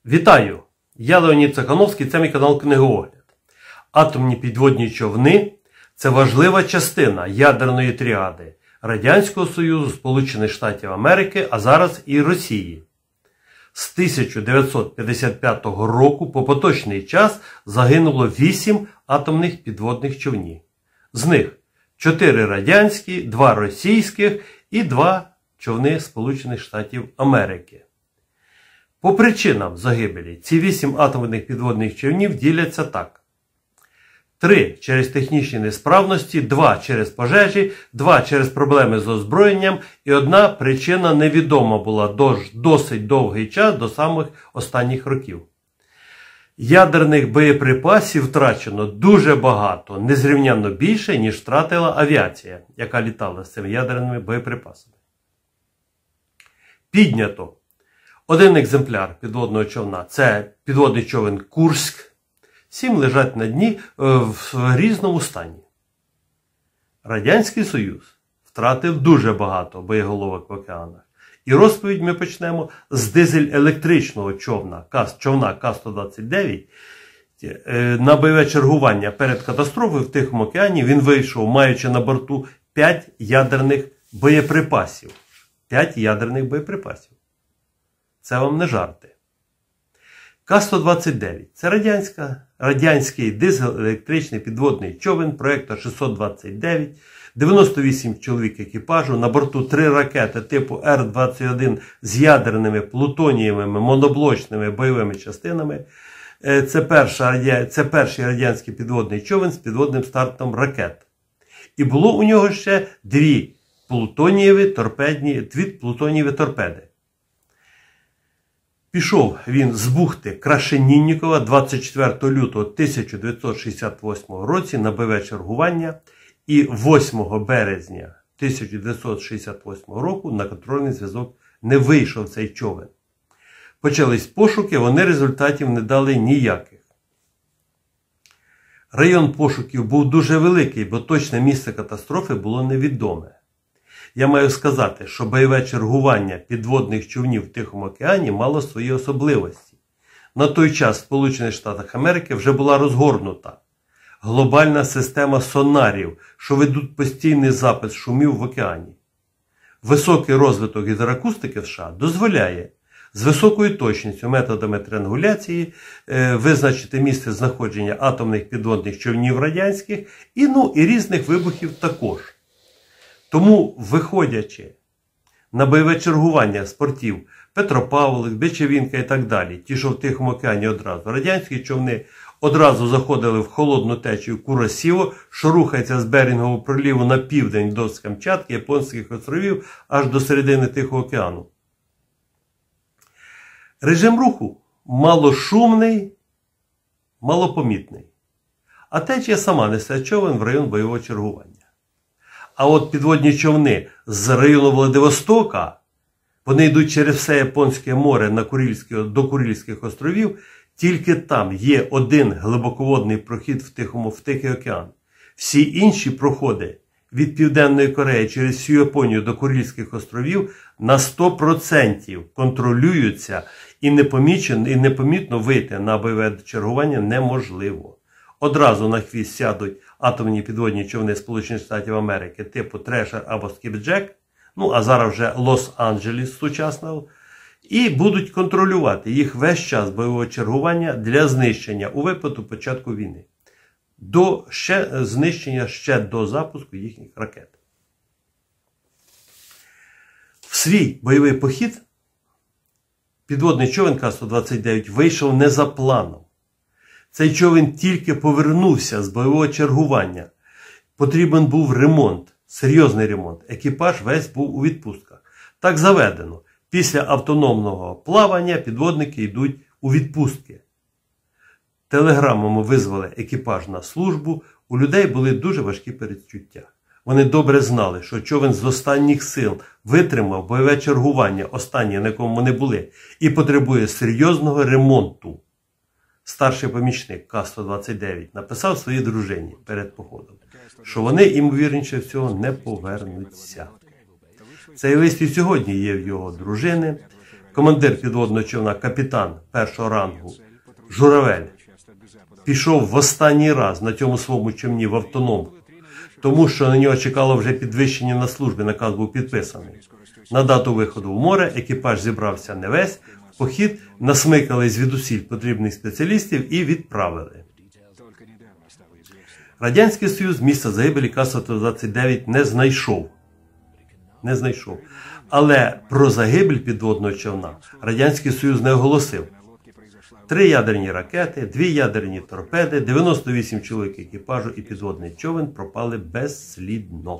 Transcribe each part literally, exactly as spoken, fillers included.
Вітаю! Я Леонід Цехановський, це мій канал Книгоогляд. Атомні підводні човни – це важлива частина ядерної тріади Радянського Союзу, Сполучених Штатів Америки, а зараз і Росії. З тисяча дев'ятсот п'ятдесят п'ятого року по поточний час загинуло вісім атомних підводних човнів. З них чотири радянські, два російських і два човни Сполучених Штатів Америки. По причинам загибелі ці вісім атомних підводних човнів діляться так. Три через технічні несправності, два через пожежі, два через проблеми з озброєнням і одна причина невідома була досить довгий час до самих останніх років. Ядерних боєприпасів втрачено дуже багато, незрівнянно більше, ніж втратила авіація, яка літала з цими ядерними боєприпасами. Піднято один екземпляр підводного човна – це підводний човен «Курськ». Сім лежать на дні в різному стані. Радянський Союз втратив дуже багато боєголовок в океанах. І розповідь ми почнемо з дизель-електричного човна, човна Ка сто двадцять дев'ять. На бойове чергування перед катастрофою в Тихому океані він вийшов, маючи на борту п'ять ядерних боєприпасів. п'ять ядерних боєприпасів. Це вам не жарти. Ка сто двадцять дев'ять – це радянська, радянський дизель-електричний підводний човен проєкту шістсот двадцять дев'ять, дев'яносто вісім чоловік екіпажу, на борту три ракети типу Р двадцять один з ядерними плутонієвими моноблочними бойовими частинами. Це, перша, це перший радянський підводний човен з підводним стартом ракет. І було у нього ще дві плутонієві торпедні, дві плутонієві торпеди. Пішов він з бухти Крашеніннікова двадцять четвертого лютого тисяча дев'ятсот шістдесят восьмого році на бойове чергування і восьмого березня тисяча дев'ятсот шістдесят восьмого року на контрольний зв'язок не вийшов цей човен. Почались пошуки, вони результатів не дали ніяких. Район пошуків був дуже великий, бо точне місце катастрофи було невідоме. Я маю сказати, що бойове чергування підводних човнів в Тихому океані мало свої особливості. На той час в Сполучених Штатах Америки вже була розгорнута глобальна система сонарів, що ведуть постійний запис шумів в океані. Високий розвиток гідроакустики в США дозволяє з високою точністю методами триангуляції е, визначити місце знаходження атомних підводних човнів радянських і, ну, і різних вибухів також. Тому, виходячи на бойове чергування з портів Петропавловськ, Бечевінка і так далі, ті, що в Тихому океані одразу, радянські човни одразу заходили в холодну течію Курасіво, що рухається з Берінгового проліву на південь до Камчатки, Японських островів, аж до середини Тихого океану. Режим руху малошумний, малопомітний. А течія сама несе човен в район бойового чергування. А от підводні човни з району Владивостока, вони йдуть через все Японське море на Курильське, до Курильських островів, тільки там є один глибоководний прохід в, Тихому, в Тихий океан. Всі інші проходи від Південної Кореї через всю Японію до Курильських островів на сто відсотків контролюються і непомічено, і непомітно вийти на бойове чергування неможливо. Одразу на хвіст сядуть атомні підводні човни Сполучених Штатів Америки типу Трешер або Скіпджек, ну а зараз вже Лос-Анджелес сучасного, і будуть контролювати їх весь час бойового чергування для знищення у випадку початку війни. До ще, знищення ще до запуску їхніх ракет. В свій бойовий похід підводний човен Ка сто двадцять дев'ять вийшов не за планом. Цей човен тільки повернувся з бойового чергування. Потрібен був ремонт, серйозний ремонт. Екіпаж весь був у відпустках. Так заведено. Після автономного плавання підводники йдуть у відпустки. Телеграмами визвали екіпаж на службу. У людей були дуже важкі передчуття. Вони добре знали, що човен з останніх сил витримав бойове чергування, останнє, на якому вони були, і потребує серйозного ремонту. Старший помічник Ка сто двадцять дев'ять написав своїй дружині перед походом, що вони, ймовірніше всього, не повернуться. Цей лист і сьогодні є в його дружини. командир підводного човна, капітан першого рангу Журавель, пішов в останній раз на цьому своєму човні в автоном, тому що на нього чекало вже підвищення на службі, наказ був підписаний. На дату виходу в море екіпаж зібрався не весь, в похід насмикали звідусіль потрібних спеціалістів і відправили. Радянський Союз місця загибелі Ка сто двадцять дев'ять не знайшов. Не знайшов. Але про загибель підводного човна Радянський Союз не оголосив. Три ядерні ракети, дві ядерні торпеди, дев'яносто вісім чоловік екіпажу і підводний човен пропали безслідно.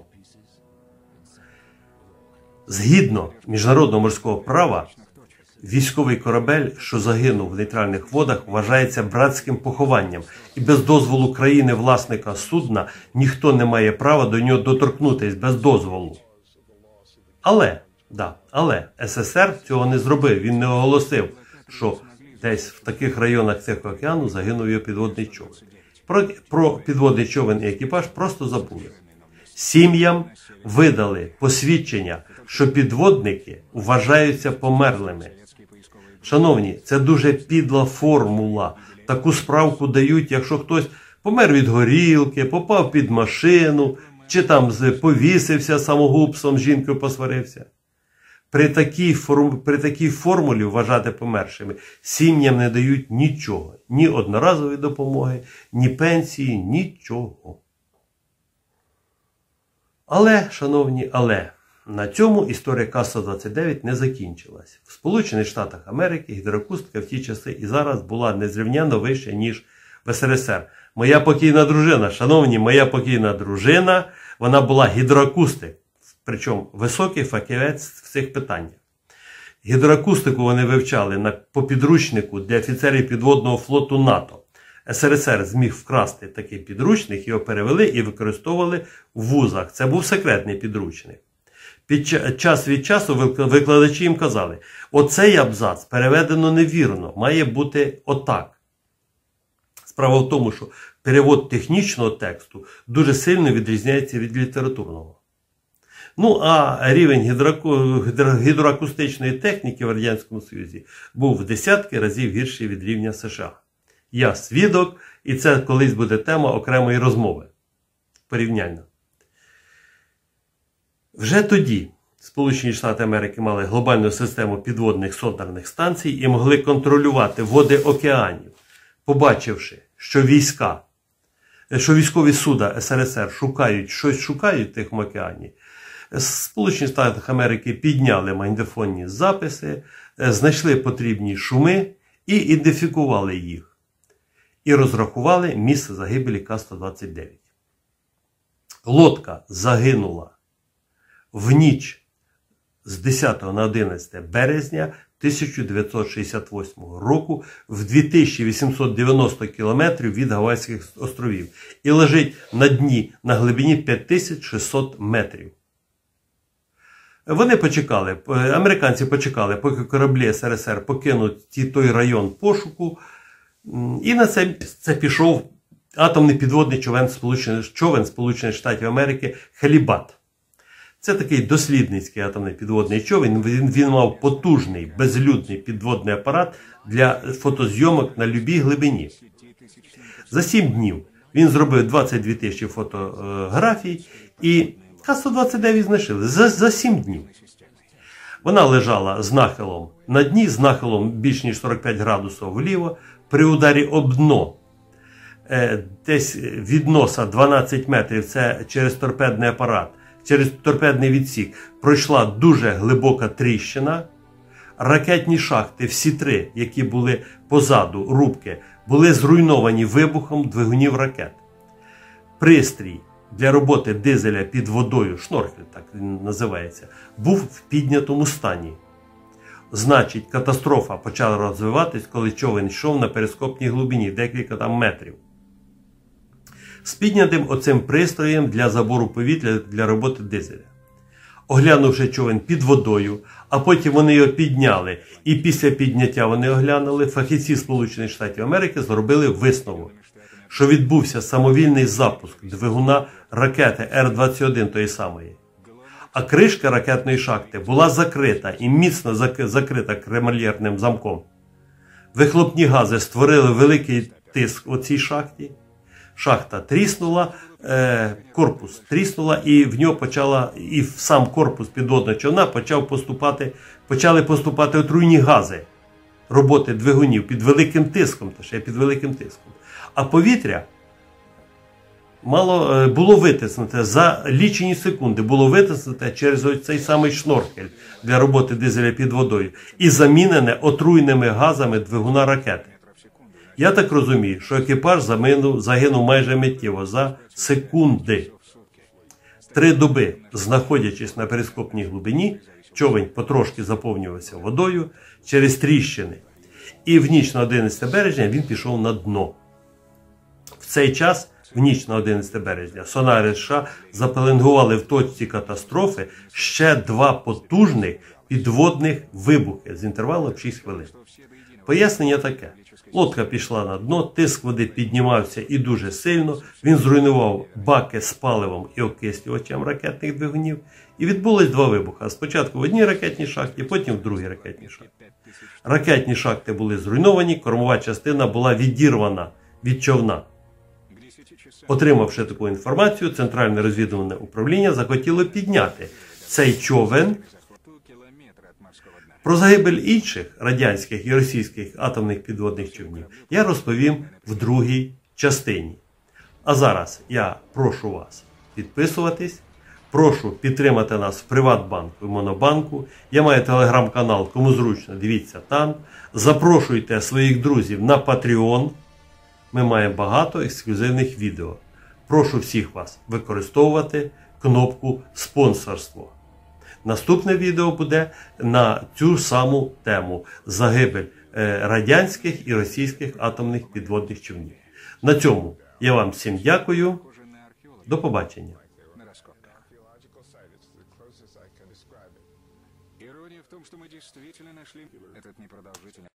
Згідно міжнародного морського права, військовий корабель, що загинув в нейтральних водах, вважається братським похованням, і без дозволу країни-власника судна ніхто не має права до нього доторкнутися без дозволу. Але, да, але Ес Ес Ер цього не зробив, він не оголосив, що десь в таких районах Тихого океану загинув його підводний човен. Про, про підводний човен і екіпаж просто забули. Сім'ям видали посвідчення, що підводники вважаються померлими. Шановні, це дуже підла формула. Таку справку дають, якщо хтось помер від горілки, попав під машину, чи там повісився самогубством, з жінкою посварився. При такій, форм... При такій формулі вважати помершими сім'ям не дають нічого. Ні одноразової допомоги, ні пенсії, нічого. Але, шановні, але, на цьому історія Ка сто двадцять дев'ять не закінчилась. В Сполучених Штатах Америки гідроакустика в ті часи і зараз була незрівняно вища, ніж в Ес Ер Ес Ер. Моя покійна дружина, шановні, моя покійна дружина, вона була гідроакустик, причому високий фахівець в цих питаннях. Гідроакустику вони вивчали на, по підручнику для офіцерів підводного флоту НАТО. Ес Ер Ес Ер зміг вкрасти такий підручник, його перевели і використовували в вузах. Це був секретний підручник. Під час від часу викладачі їм казали, оцей абзац переведено невірно, має бути отак. Справа в тому, що перевод технічного тексту дуже сильно відрізняється від літературного. Ну, а рівень гідроаку... гідроакустичної техніки в Радянському Союзі був в десятки разів гірший від рівня США. Я свідок, і це колись буде тема окремої розмови. Порівняльно. Вже тоді Сполучені Штати Америки мали глобальну систему підводних сонарних станцій і могли контролювати води океанів, побачивши, що війська, що військові суда Ес Ер Ес Ер шукають, щось шукають в Тихому океані. Сполучені Штати Америки підняли магнітофонні записи, знайшли потрібні шуми і ідентифікували їх. І розрахували місце загибелі Ка сто двадцять дев'ять. Лодка загинула в ніч з десятого на одинадцяте березня тисяча дев'ятсот шістдесят восьмого року в дві тисячі вісімсот дев'яносто кілометрів від Гавайських островів і лежить на дні на глибині п'ять тисяч шістсот метрів. Вони почекали, американці почекали, поки кораблі Ес Ер Ес Ер покинуть той район пошуку, і на це, це пішов атомний підводний човен Сполучених, човен Сполучених Штатів Америки «Халібат». Це такий дослідницький атомний підводний човен, він, він мав потужний, безлюдний підводний апарат для фотозйомок на любій глибині. За сім днів він зробив двадцять дві тисячі фотографій, і Ка сто двадцять дев'ять знайшли за, за сім днів. Вона лежала з нахилом на дні, з нахилом більш ніж сорок п'ять градусів вліво, при ударі об дно. Десь від носа дванадцять метрів, це через торпедний апарат, через торпедний відсік, пройшла дуже глибока тріщина. Ракетні шахти, всі три, які були позаду рубки, були зруйновані вибухом двигунів ракет. Пристрій для роботи дизеля під водою, шнорхель так він називається, був в піднятому стані. Значить, катастрофа почала розвиватись, коли човен йшов на перископній глибині, декілька там метрів. З піднятим оцим пристроєм для забору повітря для роботи дизеля. Оглянувши човен під водою, а потім вони його підняли, і після підняття вони оглянули, фахівці Сполучених Штатів Америки зробили висновок, що відбувся самовільний запуск двигуна ракети Ер двадцять один тої самої. а кришка ракетної шахти була закрита і міцно закрита кремльєрним замком. Вихлопні гази створили великий тиск у цій шахті. Шахта тріснула, е, корпус тріснула, і в нього почала, і в сам корпус підводного човна почав поступати, почали поступати отруйні гази роботи двигунів під великим тиском, та ще під великим тиском. А повітря мало було витиснуте за лічені секунди, було витиснуте через ось цей самий шноркель для роботи дизеля під водою і замінене отруйними газами двигуна ракети. Я так розумію, що екіпаж загинув, загинув майже миттєво за секунди. Три доби, знаходячись на перископній глибині, човен потрошки заповнювався водою через тріщини. І в ніч на одинадцяте березня він пішов на дно. В цей час, в ніч на одинадцяте березня, сонари США запеленгували в точці катастрофи ще два потужних підводних вибухи з інтервалом в шість хвилин. Пояснення таке. Лодка пішла на дно, тиск води піднімався і дуже сильно, він зруйнував баки з паливом і окислювачем ракетних двигунів, і відбулось два вибухи. Спочатку в одній ракетній шахті, потім в другій ракетній шахті. Ракетні шахти були зруйновані, кормова частина була відірвана від човна. Отримавши таку інформацію, Центральне розвідувальне управління захотіло підняти цей човен. Про загибель інших радянських і російських атомних підводних човнів я розповім в другій частині. А зараз я прошу вас підписуватись, прошу підтримати нас в Приватбанку і Монобанку. Я маю телеграм-канал, кому зручно, дивіться там. Запрошуйте своїх друзів на Patreon. Ми маємо багато ексклюзивних відео. Прошу всіх вас використовувати кнопку «Спонсорство». Наступне відео буде на цю саму тему – загибель радянських і російських атомних підводних човнів. На цьому я вам всім дякую. До побачення. Ирония в том, что мы действительно нашли этот непродолжительный